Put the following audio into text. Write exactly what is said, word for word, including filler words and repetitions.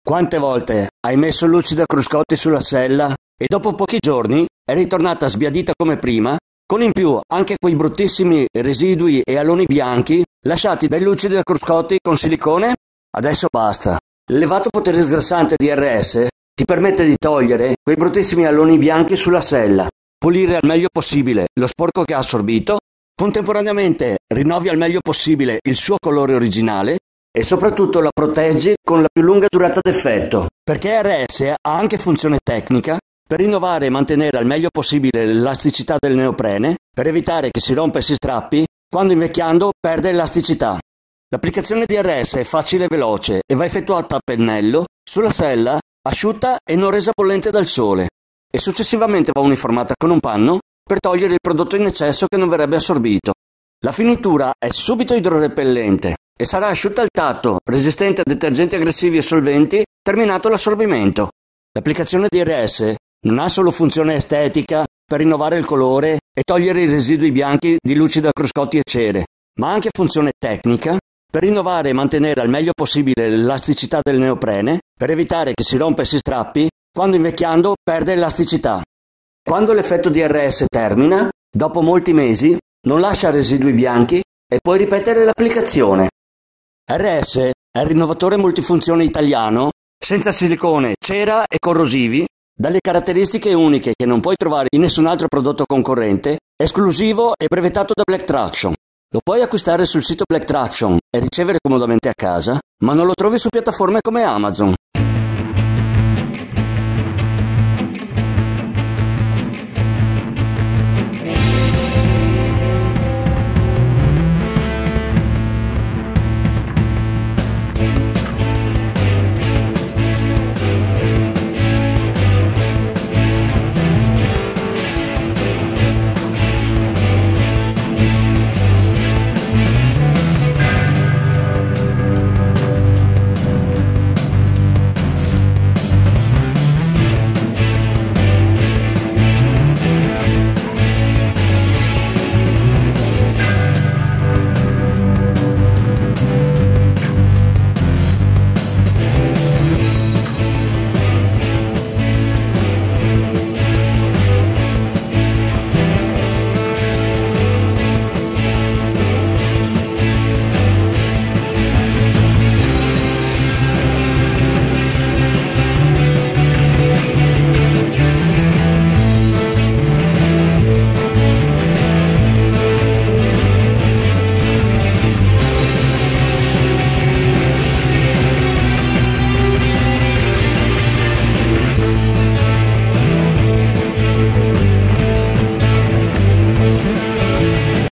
Quante volte hai messo Lucida Cruscotti sulla sella e dopo pochi giorni è ritornata sbiadita come prima, con in più anche quei bruttissimi residui e aloni bianchi lasciati dai Lucida Cruscotti con silicone? Adesso basta. L'elevato potere sgrassante di R S ti permette di togliere quei bruttissimi aloni bianchi sulla sella, pulire al meglio possibile lo sporco che ha assorbito, contemporaneamente rinnovi al meglio possibile il suo colore originale e soprattutto la proteggi con la più lunga durata d'effetto, perché R S ha anche funzione tecnica per rinnovare e mantenere al meglio possibile l'elasticità del neoprene, per evitare che si rompa e si strappi quando invecchiando perde elasticità. L'applicazione di R S è facile e veloce e va effettuata a pennello sulla sella asciutta e non resa bollente dal sole, e successivamente va uniformata con un panno per togliere il prodotto in eccesso che non verrebbe assorbito. La finitura è subito idrorepellente e sarà asciutta al tatto, resistente a detergenti aggressivi e solventi, terminato l'assorbimento. L'applicazione di R S non ha solo funzione estetica per rinnovare il colore e togliere i residui bianchi di Lucida Cruscotti e cere, ma anche funzione tecnica per rinnovare e mantenere al meglio possibile l'elasticità del neoprene, per evitare che si rompa e si strappi quando invecchiando perde elasticità. Quando l'effetto di R S termina, dopo molti mesi, non lascia residui bianchi e puoi ripetere l'applicazione. R S è il rinnovatore multifunzione italiano, senza silicone, cera e corrosivi, dalle caratteristiche uniche che non puoi trovare in nessun altro prodotto concorrente, esclusivo e brevettato da Black Traction. Lo puoi acquistare sul sito Black Traction e ricevere comodamente a casa, ma non lo trovi su piattaforme come Amazon.